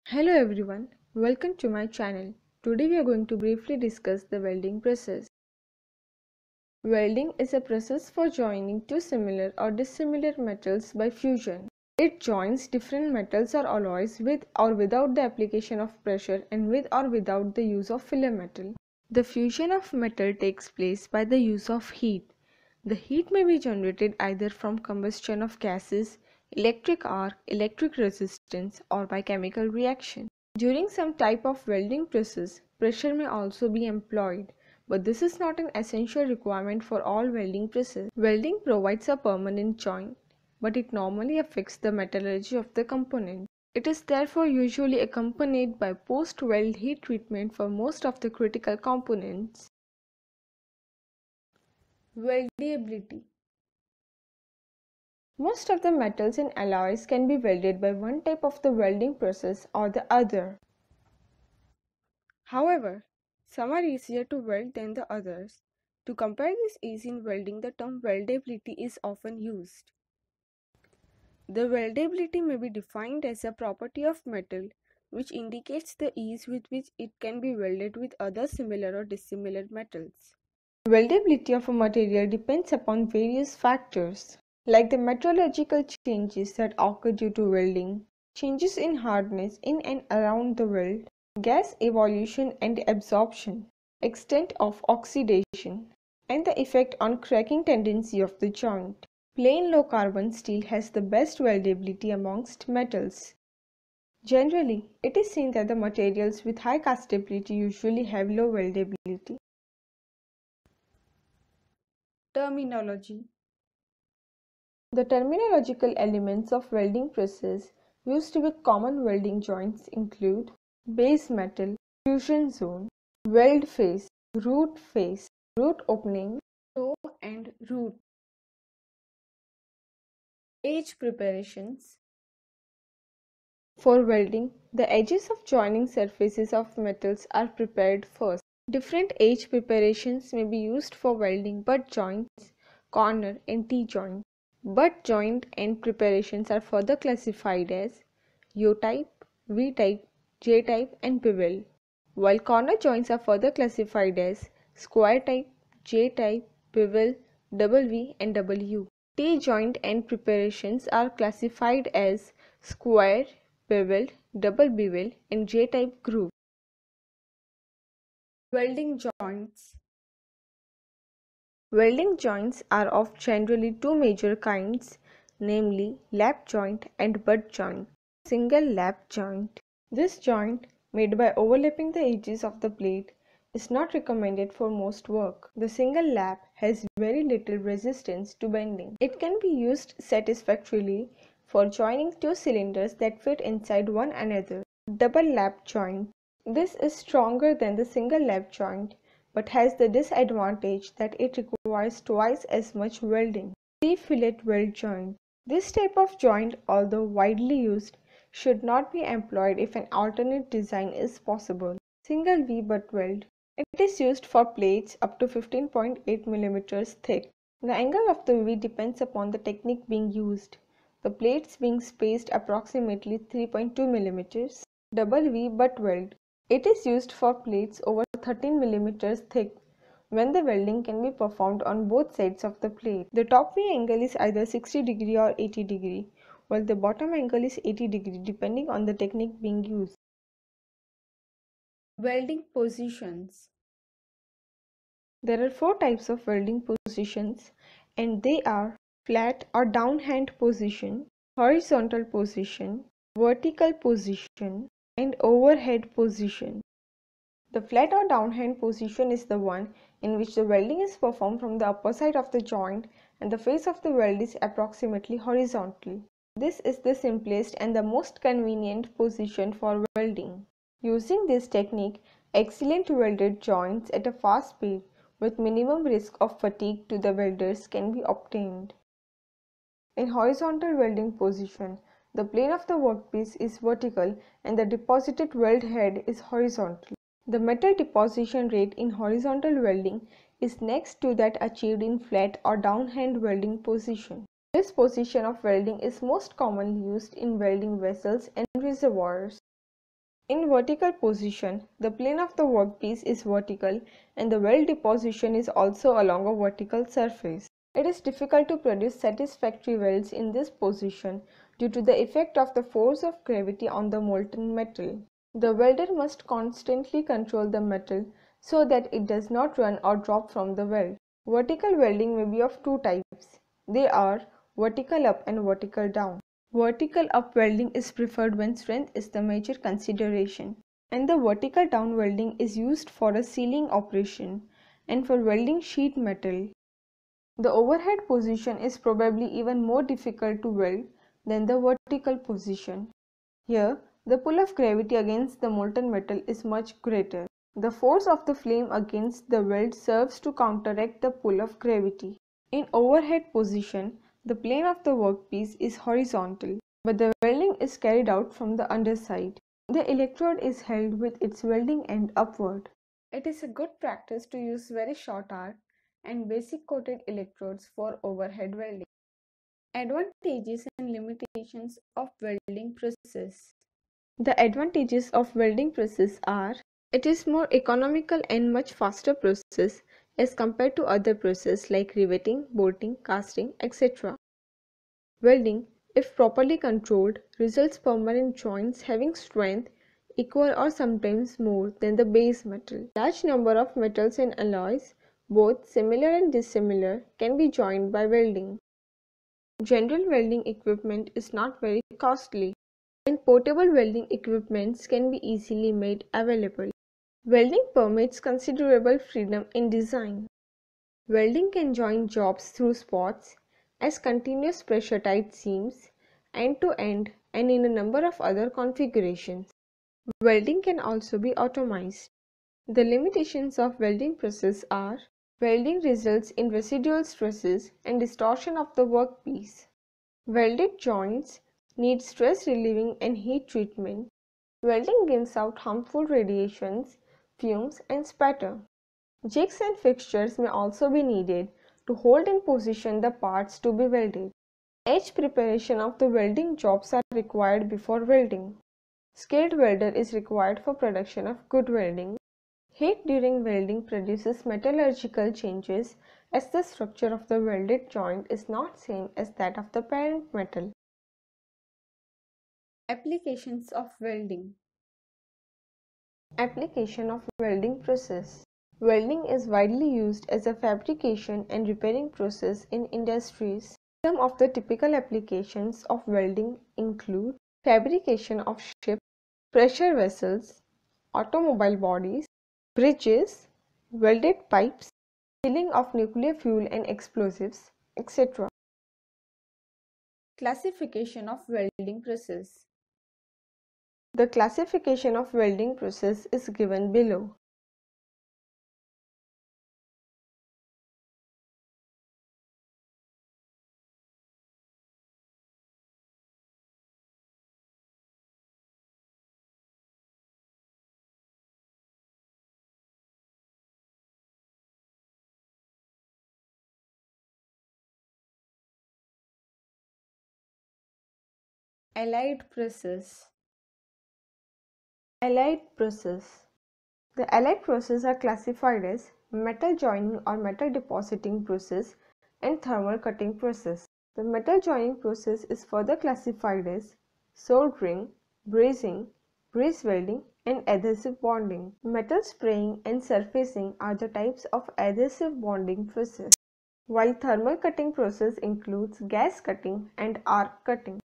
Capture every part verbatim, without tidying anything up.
Hello everyone, welcome to my channel. Today we are going to briefly discuss the welding process. Welding is a process for joining two similar or dissimilar metals by fusion. It joins different metals or alloys with or without the application of pressure and with or without the use of filler metal. The fusion of metal takes place by the use of heat. The heat may be generated either from combustion of gases, electric arc, electric resistance, or by chemical reaction. During some type of welding process, pressure may also be employed, but this is not an essential requirement for all welding processes. Welding provides a permanent joint, but it normally affects the metallurgy of the component. It is therefore usually accompanied by post-weld heat treatment for most of the critical components. Weldability. Most of the metals and alloys can be welded by one type of the welding process or the other. However, some are easier to weld than the others. To compare this ease in welding, the term weldability is often used. The weldability may be defined as a property of metal which indicates the ease with which it can be welded with other similar or dissimilar metals. Weldability of a material depends upon various factors, like the metallurgical changes that occur due to welding, changes in hardness in and around the weld, gas evolution and absorption, extent of oxidation, and the effect on cracking tendency of the joint. Plain low carbon steel has the best weldability amongst metals. Generally, it is seen that the materials with high castability usually have low weldability. Terminology. The terminological elements of welding process used with common welding joints include base metal, fusion zone, weld face, root face, root opening, toe and root. Edge preparations. For welding, the edges of joining surfaces of metals are prepared first. Different edge preparations may be used for welding butt joints, corner and T-joint. Butt joint end preparations are further classified as U-type, V-type, J-type and bevel, while corner joints are further classified as square type, J-type, bevel, double V and W. T-joint end preparations are classified as square, beveled, double bevel and J-type groove. Welding joints. Welding joints are of generally two major kinds, namely lap joint and butt joint. Single lap joint. This joint, made by overlapping the edges of the plate, is not recommended for most work. The single lap has very little resistance to bending. It can be used satisfactorily for joining two cylinders that fit inside one another. Double lap joint. This is stronger than the single lap joint, but has the disadvantage that it requires twice as much welding. T-fillet weld joint. This type of joint, although widely used, should not be employed if an alternate design is possible. Single V butt weld. It is used for plates up to fifteen point eight millimeters thick. The angle of the V depends upon the technique being used, the plates being spaced approximately three point two millimeters. Double V butt weld. It is used for plates over thirteen millimeters thick when the welding can be performed on both sides of the plate. The top V angle is either sixty degree or eighty degree, while the bottom angle is eighty degree depending on the technique being used. Welding positions. There are four types of welding positions, and they are flat or downhand position, horizontal position, vertical position, and overhead position. The flat or downhand position is the one in which the welding is performed from the upper side of the joint and the face of the weld is approximately horizontal. This is the simplest and the most convenient position for welding. Using this technique, excellent welded joints at a fast speed with minimum risk of fatigue to the welders can be obtained. In horizontal welding position, the plane of the workpiece is vertical and the deposited weld head is horizontal. The metal deposition rate in horizontal welding is next to that achieved in flat or downhand welding position. This position of welding is most commonly used in welding vessels and reservoirs. In vertical position, the plane of the workpiece is vertical and the weld deposition is also along a vertical surface. It is difficult to produce satisfactory welds in this position due to the effect of the force of gravity on the molten metal. The welder must constantly control the metal so that it does not run or drop from the weld. Vertical welding may be of two types. They are vertical up and vertical down. Vertical up welding is preferred when strength is the major consideration, and the vertical down welding is used for a sealing operation and for welding sheet metal. The overhead position is probably even more difficult to weld than the vertical position. Here, the pull of gravity against the molten metal is much greater. The force of the flame against the weld serves to counteract the pull of gravity. In overhead position, the plane of the workpiece is horizontal, but the welding is carried out from the underside. The electrode is held with its welding end upward. It is a good practice to use very short arc and basic coated electrodes for overhead welding. Advantages and limitations of welding process. The advantages of welding process are: it is more economical and much faster process as compared to other processes like riveting, bolting, casting, et cetera. Welding, if properly controlled, results permanent joints having strength equal or sometimes more than the base metal. Large number of metals and alloys, both similar and dissimilar, can be joined by welding. General welding equipment is not very costly, and portable welding equipments can be easily made available. Welding permits considerable freedom in design. Welding can join jobs through spots, as continuous pressure tight seams, end to end, and in a number of other configurations. Welding can also be automized. The limitations of welding process are: welding results in residual stresses and distortion of the workpiece. Welded joints need stress relieving and heat treatment. Welding gives out harmful radiations, fumes, and spatter. Jigs and fixtures may also be needed to hold in position the parts to be welded. Edge preparation of the welding jobs are required before welding. Skilled welder is required for production of good welding. Heat during welding produces metallurgical changes, as the structure of the welded joint is not same as that of the parent metal. Applications of welding. Application of welding process. Welding is widely used as a fabrication and repairing process in industries. Some of the typical applications of welding include fabrication of ships, pressure vessels, automobile bodies, bridges, welded pipes, sealing of nuclear fuel and explosives, et cetera. Classification of welding process. The classification of welding process is given below. Allied process. Allied process. The allied processes are classified as metal joining or metal depositing process and thermal cutting process. The metal joining process is further classified as soldering, brazing, braze welding, and adhesive bonding. Metal spraying and surfacing are the types of adhesive bonding process, while thermal cutting process includes gas cutting and arc cutting.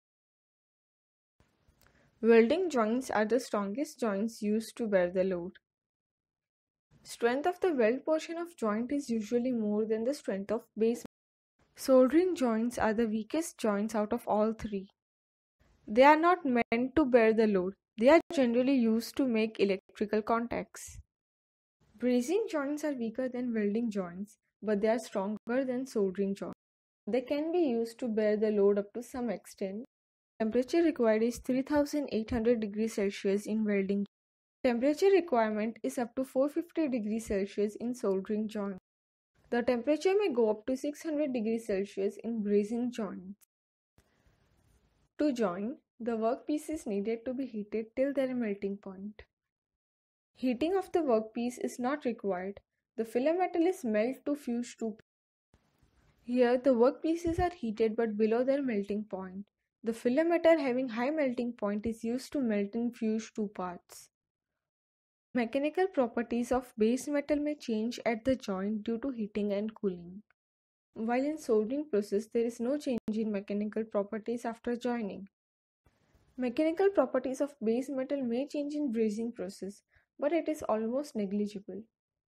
Welding joints are the strongest joints used to bear the load. Strength of the weld portion of joint is usually more than the strength of base. Soldering joints are the weakest joints out of all three. They are not meant to bear the load. They are generally used to make electrical contacts. Brazing joints are weaker than welding joints, but they are stronger than soldering joints. They can be used to bear the load up to some extent. Temperature required is three thousand eight hundred degrees Celsius in welding. Temperature requirement is up to four hundred fifty degrees Celsius in soldering joints. The temperature may go up to six hundred degrees Celsius in brazing joints. To join, The workpiece is needed to be heated till their melting point. Heating of the workpiece is not required. The filler metal is melted to fuse two. Here the workpieces are heated but below their melting point. The filler metal having high melting point is used to melt and fuse two parts. Mechanical properties of base metal may change at the joint due to heating and cooling. While in soldering process, there is no change in mechanical properties after joining. Mechanical properties of base metal may change in brazing process, but it is almost negligible.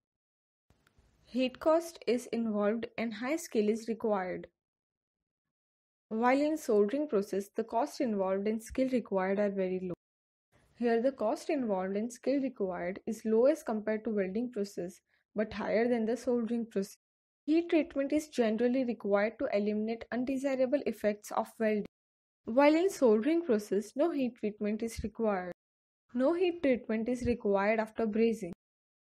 Heat cost is involved and high skill is required. While in soldering process, the cost involved and skill required are very low. Here the cost involved and skill required is low as compared to welding process, but higher than the soldering process. Heat treatment is generally required to eliminate undesirable effects of welding. While in soldering process, no heat treatment is required. No heat treatment is required after brazing.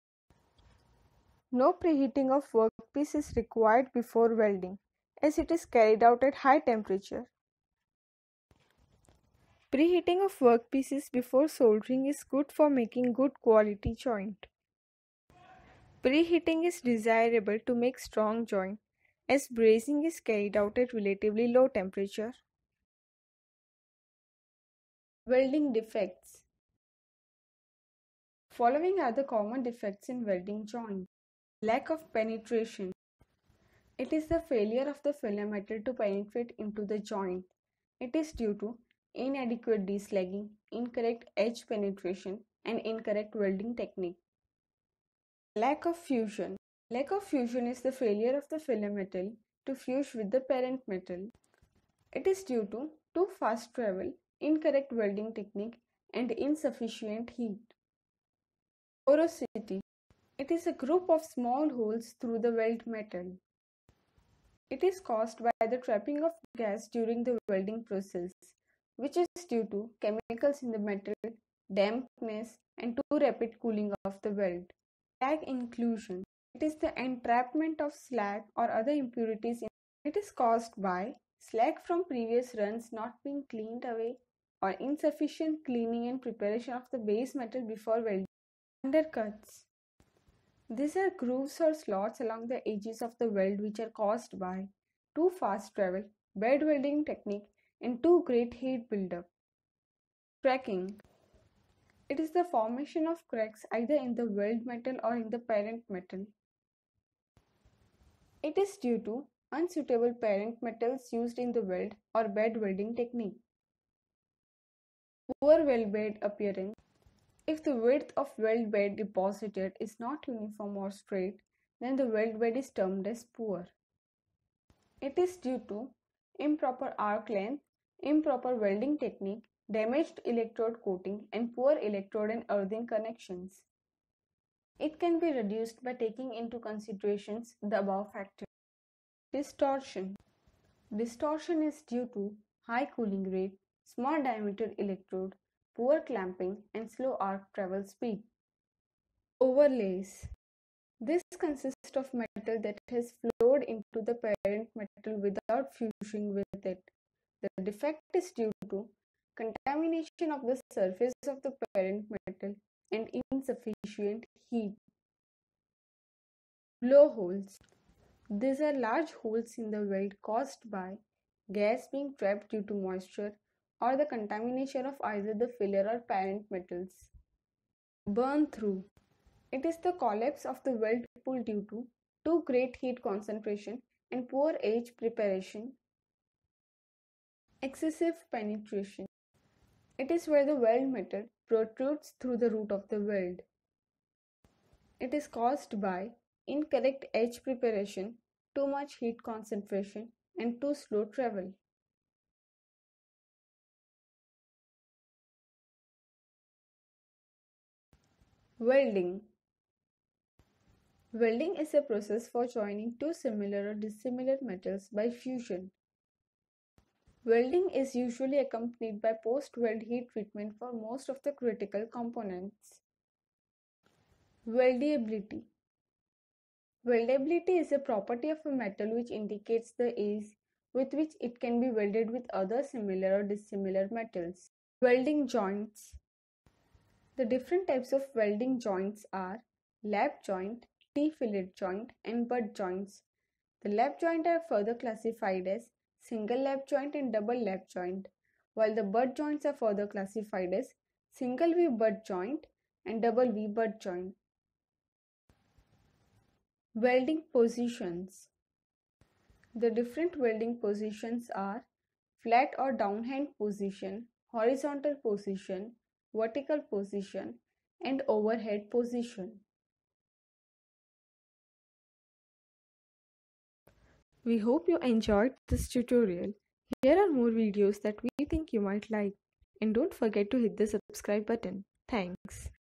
No preheating of workpiece is required before welding, as it is carried out at high temperature. Preheating of workpieces before soldering is good for making good quality joint. Preheating is desirable to make strong joint, as brazing is carried out at relatively low temperature. Welding defects. Following are the common defects in welding joint. Lack of penetration. It is the failure of the filler metal to penetrate into the joint. It is due to inadequate deslagging, incorrect edge penetration, and incorrect welding technique. Lack of fusion. Lack of fusion is the failure of the filler metal to fuse with the parent metal. It is due to too fast travel, incorrect welding technique, and insufficient heat. Porosity. It is a group of small holes through the weld metal. It is caused by the trapping of gas during the welding process, which is due to chemicals in the metal, dampness, and too rapid cooling of the weld. Slag inclusion. It is the entrapment of slag or other impurities in it is caused by slag from previous runs not being cleaned away or insufficient cleaning and preparation of the base metal before welding. Undercuts. These are grooves or slots along the edges of the weld which are caused by too fast travel, bad welding technique, and too great heat buildup. Cracking. It is the formation of cracks either in the weld metal or in the parent metal. It is due to unsuitable parent metals used in the weld or bad welding technique. Poor weld bed appearance. If the width of weld bed deposited is not uniform or straight, then the weld bed is termed as poor. It is due to improper arc length, improper welding technique, damaged electrode coating, and poor electrode and earthing connections. It can be reduced by taking into considerations the above factors. Distortion. Distortion is due to high cooling rate, small diameter electrode, poor clamping, and slow arc travel speed. Overlays. This consists of metal that has flowed into the parent metal without fusing with it. The defect is due to contamination of the surface of the parent metal and insufficient heat. Blowholes. These are large holes in the weld caused by gas being trapped due to moisture or the contamination of either the filler or parent metals. Burn through. It is the collapse of the weld pool due to too great heat concentration and poor edge preparation. Excessive penetration. It is where the weld metal protrudes through the root of the weld. It is caused by incorrect edge preparation, too much heat concentration, and too slow travel. Welding. Welding is a process for joining two similar or dissimilar metals by fusion. Welding is usually accompanied by post-weld heat treatment for most of the critical components. Weldability. Weldability is a property of a metal which indicates the ease with which it can be welded with other similar or dissimilar metals. Welding joints. The different types of welding joints are lap joint, T-fillet joint, and butt joints. The lap joint are further classified as single lap joint and double lap joint, while the butt joints are further classified as single V butt joint and double V butt joint. Welding positions. The different welding positions are flat or downhand position, horizontal position, vertical position, and overhead position. We hope you enjoyed this tutorial. Here are more videos that we think you might like. And don't forget to hit the subscribe button. Thanks.